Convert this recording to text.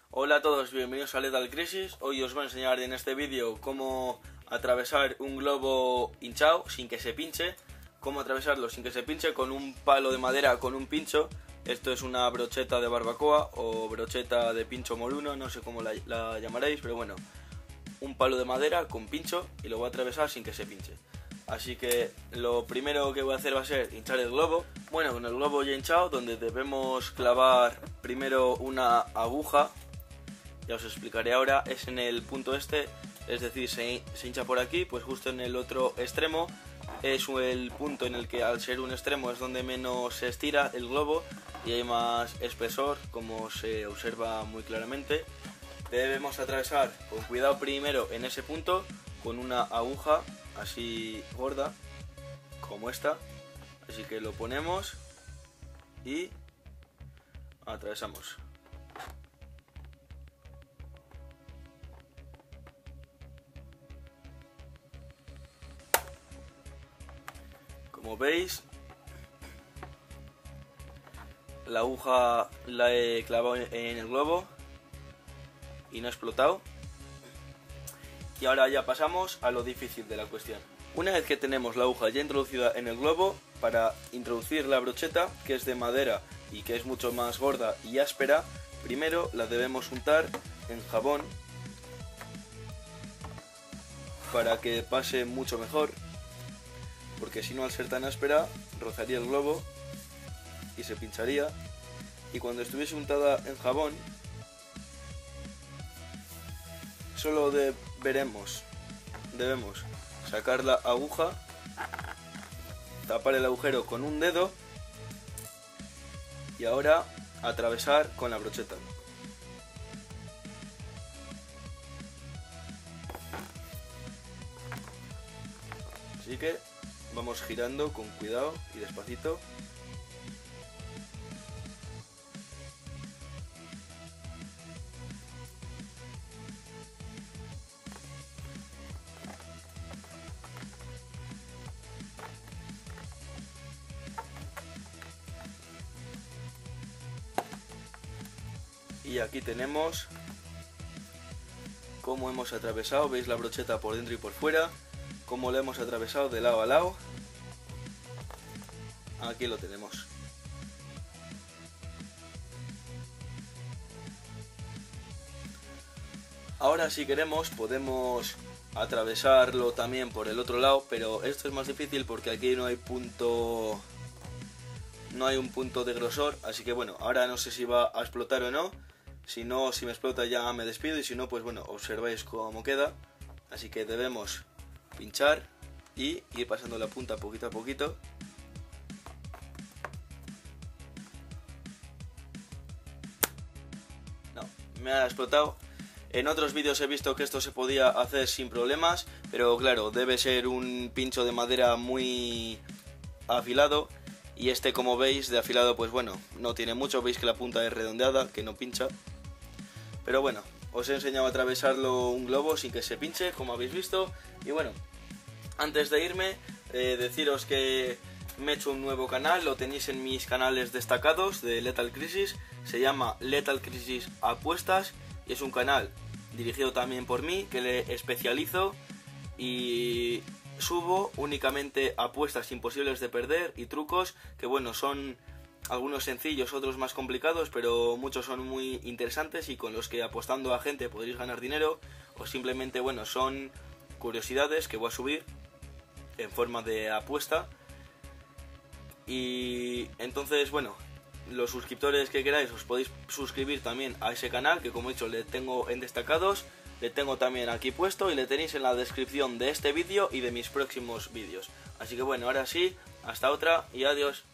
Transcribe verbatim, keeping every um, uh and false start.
Hola a todos, bienvenidos a Lethal Crisis. Hoy os voy a enseñar en este vídeo cómo atravesar un globo hinchado sin que se pinche. Cómo atravesarlo sin que se pinche con un palo de madera con un pincho. Esto es una brocheta de barbacoa o brocheta de pincho moruno, no sé cómo la, la llamaréis, pero bueno, un palo de madera con pincho y lo voy a atravesar sin que se pinche. Así que lo primero que voy a hacer va a ser hinchar el globo. Bueno, con el globo ya hinchado, donde debemos clavar primero una aguja. Ya os explicaré ahora, es en el punto este, es decir, se, se hincha por aquí, pues justo en el otro extremo es el punto en el que al ser un extremo es donde menos se estira el globo y hay más espesor, como se observa muy claramente. Debemos atravesar con cuidado primero en ese punto con una aguja así gorda como esta, así que lo ponemos y atravesamos. Como veis, la aguja la he clavado en el globo y no ha explotado. Y ahora ya pasamos a lo difícil de la cuestión. Una vez que tenemos la aguja ya introducida en el globo, para introducir la brocheta, que es de madera y que es mucho más gorda y áspera, primero la debemos untar en jabón para que pase mucho mejor, porque si no, al ser tan áspera, rozaría el globo y se pincharía. Y cuando estuviese untada en jabón, solo deberemos, debemos sacar la aguja, tapar el agujero con un dedo y ahora atravesar con la brocheta. Así que vamos girando con cuidado y despacito. Y aquí tenemos cómo hemos atravesado, veis la brocheta por dentro y por fuera, cómo la hemos atravesado de lado a lado. Aquí lo tenemos. Ahora si queremos podemos atravesarlo también por el otro lado, pero esto es más difícil porque aquí no hay punto, no hay un punto de grosor, así que bueno, ahora no sé si va a explotar o no. Si no, si me explota ya me despido y si no, pues bueno, observáis cómo queda. Así que debemos pinchar y ir pasando la punta poquito a poquito. No, me ha explotado. En otros vídeos he visto que esto se podía hacer sin problemas, pero claro, debe ser un pincho de madera muy afilado. Y este, como veis, de afilado, pues bueno, no tiene mucho. Veis que la punta es redondeada, que no pincha. Pero bueno, os he enseñado a atravesarlo un globo sin que se pinche, como habéis visto. Y bueno, antes de irme, eh, deciros que me he hecho un nuevo canal. Lo tenéis en mis canales destacados de Lethal Crisis. Se llama Lethal Crisis Apuestas. Y es un canal dirigido también por mí, que le especializo y subo únicamente apuestas imposibles de perder y trucos que bueno, son algunos sencillos, otros más complicados, pero muchos son muy interesantes y con los que apostando a gente podréis ganar dinero, o simplemente bueno, son curiosidades que voy a subir en forma de apuesta. Y entonces bueno, los suscriptores que queráis os podéis suscribir también a ese canal, que como he dicho le tengo en destacados. Le tengo también aquí puesto y le tenéis en la descripción de este vídeo y de mis próximos vídeos. Así que bueno, ahora sí, hasta otra y adiós.